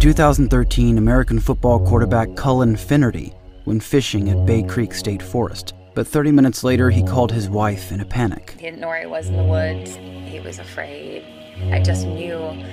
2013, American football quarterback Cullen Finnerty went fishing at Bay Creek State Forest, but 30 minutes later he called his wife in a panic. He didn't know where he was in the woods. He was afraid. I just knew